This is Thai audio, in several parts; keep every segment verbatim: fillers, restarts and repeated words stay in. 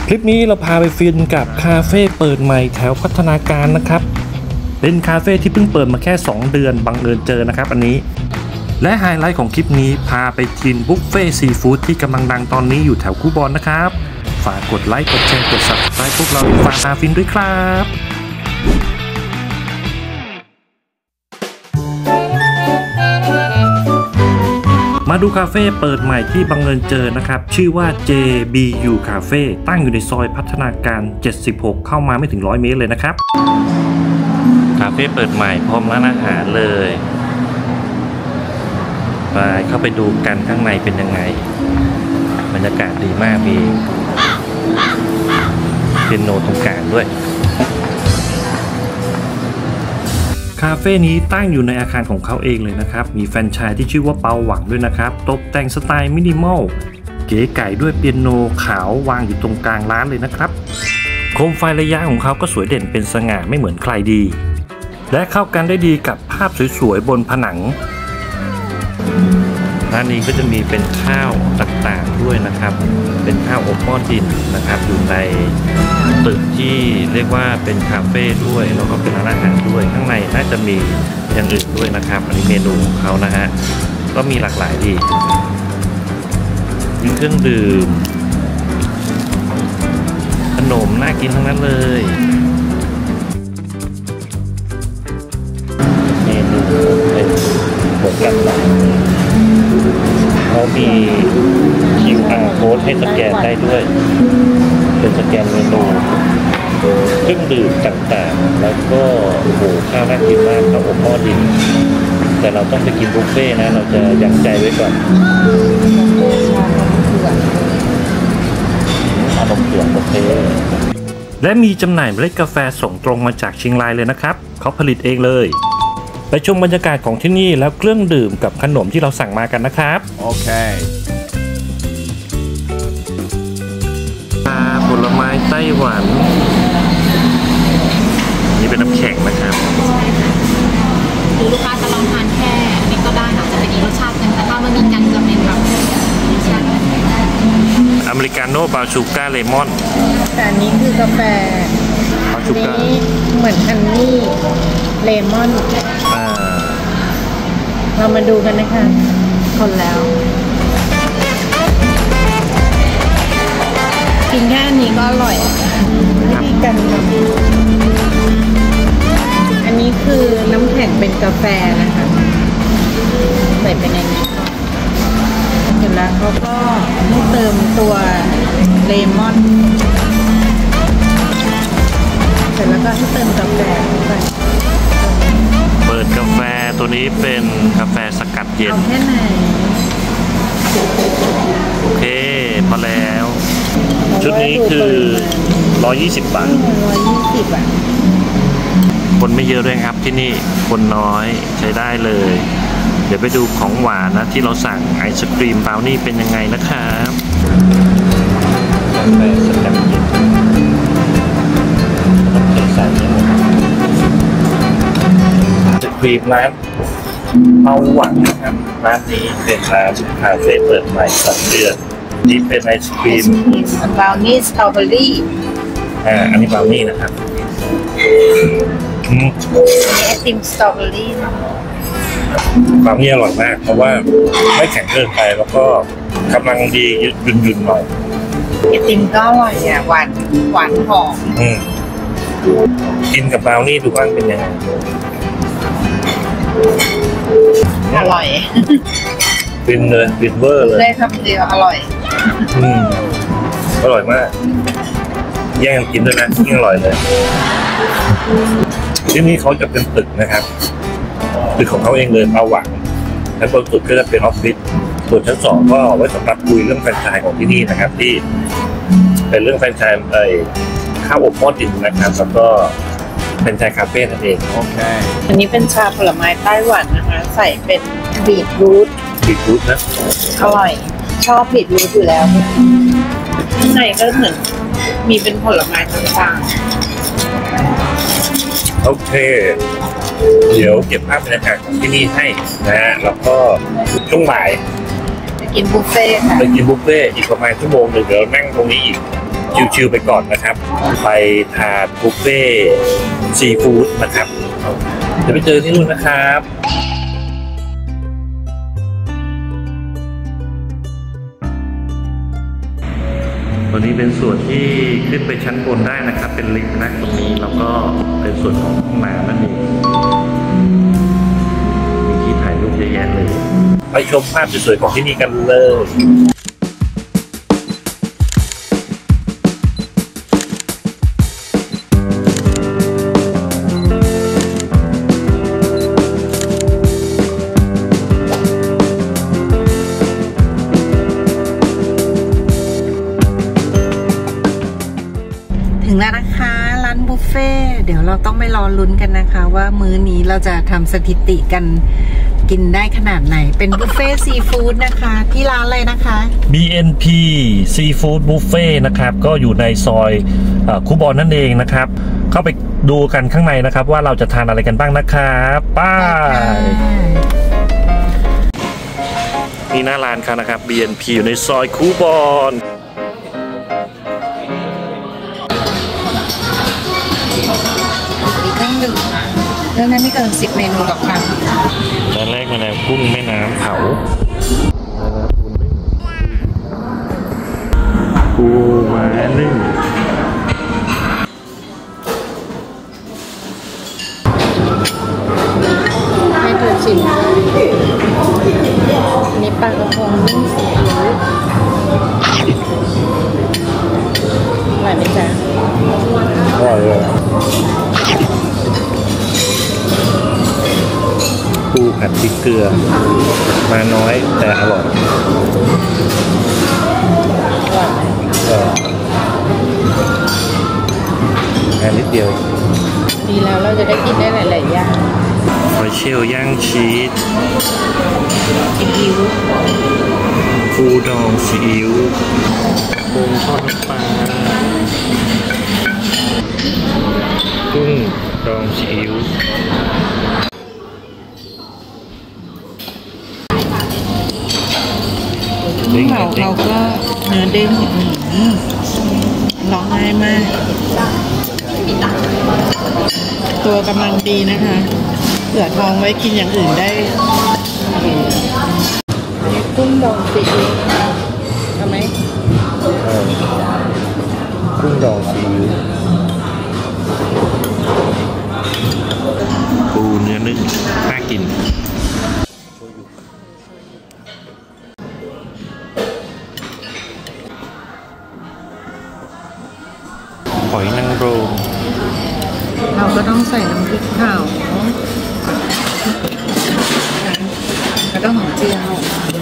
คลิปนี้เราพาไปฟินกับคาเฟ่เปิดใหม่แถวพัฒนาการนะครับเป็นคาเฟ่ที่เพิ่งเปิดมาแค่สองเดือนบังเอิญเจอนะครับอันนี้และไฮไลท์ของคลิปนี้พาไปกินบุฟเฟ่ซีฟู้ดที่กำลังดังตอนนี้อยู่แถวคูบอนนะครับฝากกดไลค์กดแชร์กด ซับสไครบ์ พวกเราฝากพาฟินด้วยครับมาดูคาเฟ่เปิดใหม่ที่บังเอิญเจอนะครับชื่อว่า เจ บี ยู Cafe ตั้งอยู่ในซอยพัฒนาการเจ็ดสิบหกเข้ามาไม่ถึงร้อยเมตรเลยนะครับคาเฟ่เปิดใหม่พร้อมร้านอาหารเลยไปเข้าไปดูกันข้างในเป็นยังไงบรรยากาศดีมากมีเปียโนตรงกลางด้วยคาเฟ่นี้ตั้งอยู่ในอาคารของเขาเองเลยนะครับมีแฟรนไชส์ที่ชื่อว่าเปาหวังด้วยนะครับตกแต่งสไตล์มินิมอลเก๋ไก่ด้วยเปียโนขาววางอยู่ตรงกลางร้านเลยนะครับโคมไฟระยะของเขาก็สวยเด่นเป็นสง่าไม่เหมือนใครดีและเข้ากันได้ดีกับภาพสวยๆบนผนังร้านนี้ก็จะมีเป็นข้าวต่างๆด้วยนะครับเป็นข้าวอบหม้อดินนะครับอยู่ในตึกที่เรียกว่าเป็นคาเฟ่ด้วยแล้วก็เป็นร้านอาหารด้วยข้างในน่าจะมีอย่างอื่นด้วยนะครับอันนี้เมนูของเขานะฮะก็มีหลากหลายดีมีเครื่องดื่มขนมน่ากินทั้งนั้นเลยเมนูเป็นหมูกระทะเขามี คิว อาร์ code ให้สแกนได้ด้วยเป็นสแกนเมนูเครื่องดื่มต่างๆแล้วก็โอ้โหข้าวน่ากินมากข้าวอบหม้อดินแต่เราต้องไปกินบุฟเฟ่นะเราจะยั้งใจไว้ก่อนอารมณ์เผือกโอเคและมีจำหน่ายเมล็ดกาแฟส่งตรงมาจากเชียงรายเลยนะครับเขาผลิตเองเลยไปชมบรรยากาศของที่นี่แล้วเครื่องดื่มกับขนมที่เราสั่งมากันนะครับโอเคผลไม้ไต้หวันนี่เป็นน้ำแข็งนะครับคือลูกค้าจะลองทานแค่นี้ก็ได้อาจจะเป็นอีกรสชาตินึงแต่ถ้ามันมีกันจะเป็นแบบรสชาติอเมริกาโน่บราวน์ชูการ์เลมอนแต่อันนี้คือกาแฟบราวน์ชูการ์นี้เหมือนฮันนี่เลมอนเรามาดูกันนะคะคนแล้วกินแค่นี้ก็อร่อยวิธีการทำอันนี้คือน้ำแข็งเป็นกาแฟนะคะใส่เป็นอย่างนี้เสร็จแล้วเขาก็ให้เติมตัวเลมอนเสร็จแล้วก็ให้เติมกาแฟเข้าไปเปิดกาแฟตัวนี้เป็นกาแฟสกัดเย็นเอาแค่ไหนโอเคพอแล้วชุดนี้คือหนึ่งร้อยยี่สิบบาทหนึ่งร้อยยี่สิบบาทคนไม่เยอะด้วยครับที่นี่คนน้อยใช้ได้เลยเดี๋ยวไปดูของหวานนะที่เราสั่งไอศกรีมบราวนี่เป็นยังไงนะครับกาแฟสกัดเย็นต้องเทใส่ให้หมดไอศกรีมร้านเปาหวังนะครับร้านนี้เป็นร้านคาเฟ่เปิดใหม่สองเดือนนี่เป็นไอศกรีมบราวนี่สตรอเบอรี่อ่าอันนี้บราวนี่นะครับไอติมสตรอเบอรี่บราวนี่อร่อยมากเพราะว่าไม่แข็งเกินไปแล้วก็กำลังดียุ่นๆหน่อยไอติมก็อร่อยอ่ะหวานหวานหอมอืมกินกับบราวนี่ดูบ้างเป็นยังไงอร่อยฟินเลยฟินเวอร์เลยได้คำเดียวอร่อยอืมอร่อยมากแย่งกินด้วยนะยิ่งอร่อยเลยที่นี่เขาจะเป็นตึกนะครับตึกของเขาเองเลยเปาหวังชั้นบนสุดก็จะเป็นออฟฟิศส่วนชั้นสองก็ไว้สำหรับคุยเรื่องแฟรนไชส์ของที่นี่นะครับที่เป็นเรื่องแฟรนไชส์ไอ้ข้าวอบหม้อดินนะครับแล้วก็เป็นชาคาเฟ่นั่นเองโอเคอันนี้เป็นชาผลไม้ไต้หวันนะคะใส่เป็นบีทรูทบีทรูทนะอร่อยชอบบีทรูทอยู่แล้วข้างในก็เหมือนมีเป็นผลไม้ต่างๆโอเคเดี๋ยวเก็บภาพบรรยากาศของที่นี่ให้นะฮะแล้วก็ช่วงบ่ายไปกินบุฟเฟ่ค่ะไปกินบุฟเฟ่อีกประมาณชั่วโมงหนึ่งเดี๋ยวนั่งตรงนี้อีกชิวๆไปก่อนนะครับไปทานบุฟเฟ่ซีฟู้ดนะครับเดี๋ยวไปเจอที่นู่นนะครับวันนี้เป็นส่วนที่ขึ้นไปชั้นบนได้นะครับเป็นลิฟต์นะตรงนี้แล้วก็เป็นส่วนของห้องน้ำนั่นเองมีที่ถ่ายรูปเยอะแยะเลยไปชมภาพสวยๆของที่นี่กันเลยถึงแล้วนะคะร้านบุฟเฟ่เดี๋ยวเราต้องไปรอลุ้นกันนะคะว่ามื้อนี้เราจะทำสถิติกันกินได้ขนาดไหนเป็นบุฟเฟ่ซีฟู้ดนะคะที่ร้านเลยนะคะบี เอ็น พี Seafood Buffet นะครับก็อยู่ในซอยคูบอนนั่นเองนะครับเข้าไปดูกันข้างในนะครับว่าเราจะทานอะไรกันบ้างนะครับป้านี่หน้าร้านเขานะครับ บี เอ็น พี อยู่ในซอยคูบอนมีเครื่องดื่มเรื่องนั้นไม่เกินสิบเมนูกับครั้งตอนแรกมาแล้วกุ้งแม่น้ำเผาปูม้านึ่งให้เธอชิมอันนี้ปลากระพงนึ่งซีอิ๊วอร่อยไหมจ๊ะอร่อยเลยปูผัดพริกเกลือมาน้อยแต่อร่อยอร่อยไหมเออแค่นิดเดียวดีแล้วเราจะได้กินได้หลายๆอย่างหอยเชลล์ย่างชีสซีอิ๊วปูดองซีอิ๊วปูทอดน้ำปลากุ้งดองซีอิ๊วเราเราก็เนื้อเด้งร้องง่ายมากตัวกำลังดีนะคะเผื่อท้องไว้กินอย่างอื่นได้กุ้งดองซีอิ๊วเอาไหมกุ้งดองซีอิ๊วปูเนื้อนึ่งน่ากินหอยนางรมเราก็ต้องใส่น้ำพริกเผาแล้วก็หอมเจียว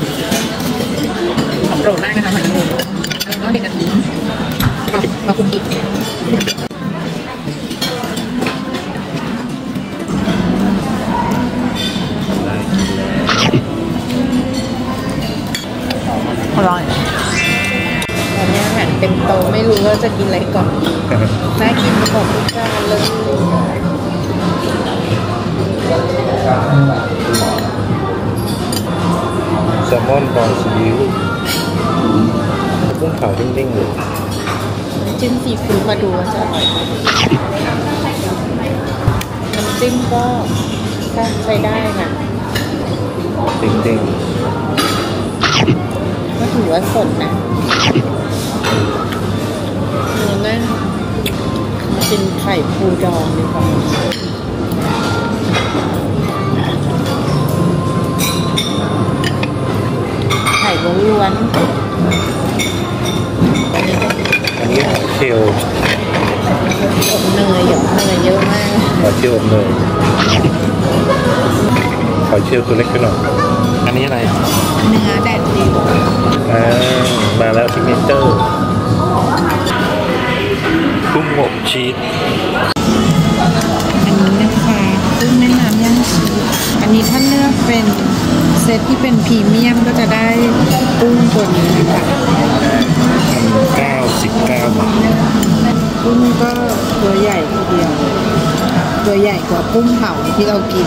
หอมโปรดได้นะคะหอยนางรมแล้วก็เด็กกะทิมาคุกกี้อร่อยตอนนี้อาหารเป็นโตไม่รู้ว่าจะกินอะไรก่อนน่ากินประกอบทุกจานเลยแซลมอนดองซีอิ๊วกุ้งเผาเด้งๆเลยจิ้มซีฟู้ดมาดูว่าจะอร่อยไหมน้ำจิ้มก็ใช้ได้ค่ะเด้งๆก็ถือว่าสดนะเนื้อแน่นมากินไข่ปูดองดีกว่าไข่ล้วนอันนี้เชลอบเนยหยอกเนยเยอะมากขอเชลอบเนยขอเชลตัวเล็กไปหน่อยอันนี้อะไรเนื้อแดดเดียวอ่ามาแล้วซิกเนเจอร์กุ้งอบชีสอันนี้นะคะกุ้งแม่น้ำย่างชีสอันนี้ถ้าเลือกเป็นเซตที่เป็นพรีเมียมก็จะได้กุ้งตัวนี้นะคะเก้าสิบเก้าบาทกุ้งก็ตัวใหญ่ทีเดียวตัวใหญ่กว่ากุ้งเผาที่เรากิน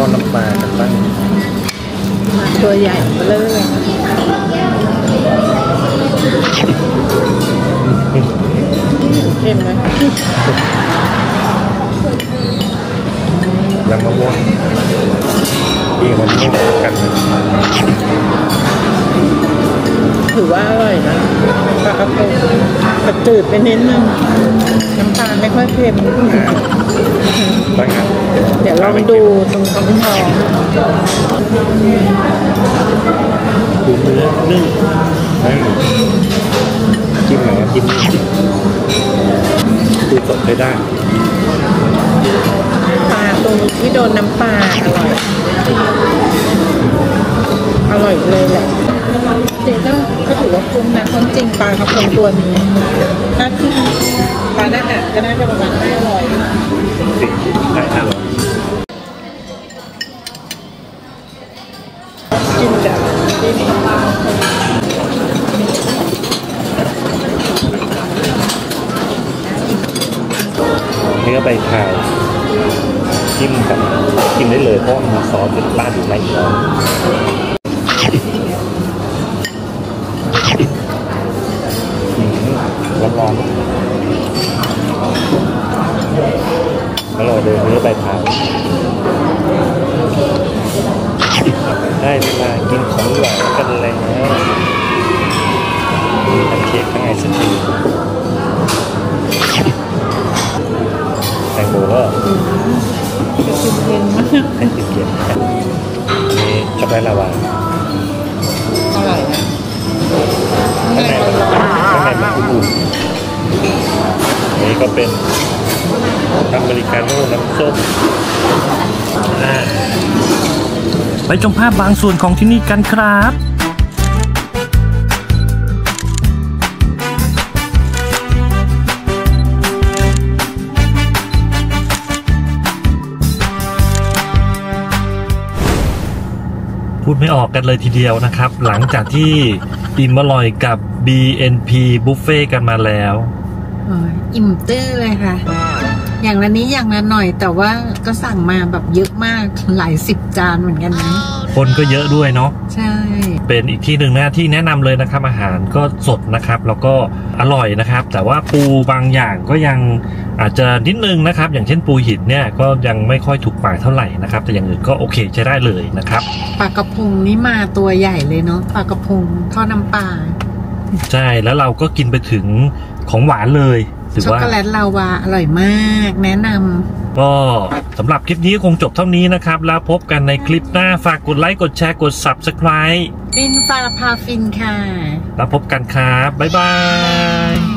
อดน้ำปลากันบ้างตัวใหญ่มาเลยเค็มไหมยำมะม่วงที่มันไม่เหมือนกันเลยถือว่าอร่อยนะปลากระพงกระจืดไปนิดนึงน้ำตาลไม่ค่อยเค็มบ้างอ่ะเดี๋ยวลองดูตรงท้องทองดูเนื้อนึ่งจิ้มหน่อยนะจิ้มนี่ดูสดได้ได้ปลาตรงที่โดนน้ำปลาอร่อย อร่อยเลยแหละจริงก็ก็ถือว่าคุ้มนะความจริงปลากระพงตัวนี้ถ้าที่ร้านอาหารก็น่าจะประมาณห้าร้อยสิได้ห้าร้อยกินจากที่นี่เนื้อใบพายจิ้มกับกินได้เลยเพราะมีซอสเป็นราดอยู่ในอีกแล้วร้อนๆแล้วเราเดินเนื้อใบพายได้เวลากินของหวานกันแล้วมีแพนเค้กข้างในสักทีแตงโมก็เค็มๆมากให้ติดเย็นครับนี่ช็อกโกแลตลาวาอร่อยนะข้างในมันข้างในมันอุ่นๆนี่ก็เป็นอเมริกาโน่น้ำส้มไปชมภาพบางส่วนของที่นี่กันครับ พูดไม่ออกกันเลยทีเดียวนะครับ หลังจากที่อิ่มอร่อยกับ บี เอ็น พี Buffet กันมาแล้วโอ้ยอิ่มตื้อเลยค่ะ อย่างละนี้อย่างละหน่อยแต่ว่าก็สั่งมาแบบเยอะมากหลายสิบจานเหมือนกันนะคนก็เยอะด้วยเนาะใช่เป็นอีกที่หนึ่งนะที่แนะนำเลยนะครับอาหารก็สดนะครับแล้วก็อร่อยนะครับ แต่ว่าปูบางอย่างก็ยังอาจจะนิดนึงนะครับ อย่างเช่นปูหินเนี่ยก็ยังไม่ค่อยถูกปากเท่าไหร่นะครับแต่อย่างอื่นก็โอเคใช้ได้เลยนะครับปลากระพงนี่มาตัวใหญ่เลยเนาะปลากระพงทอดน้ำปลาใช่แล้วเราก็กินไปถึงของหวานเลยถือช็อกว่าโกแลตลาวาอร่อยมากแนะนำก็สำหรับคลิปนี้คงจบเท่านี้นะครับแล้วพบกันในคลิปหน้าฝากกดไลค์กดแชร์กด ซับสไครบ์ฟินปลาพาฟินค่ะแล้วพบกันครับบ๊ายบาย